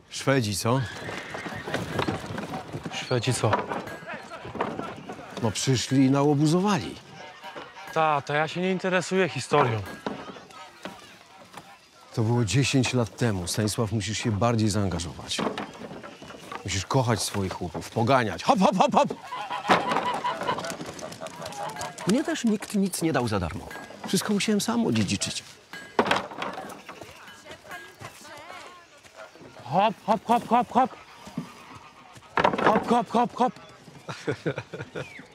Szwedzi, co? Szwedzi co? No przyszli i nałobuzowali. To ja się nie interesuję historią. To było 10 lat temu. Stanisław, musisz się bardziej zaangażować. Musisz kochać swoich chłopów, poganiać. Hop, hop, hop, hop! Mnie też nikt nic nie dał za darmo. Wszystko musiałem sam odziedziczyć. Hop, hop, hop, hop, hop. Hop, hop, hop, hop.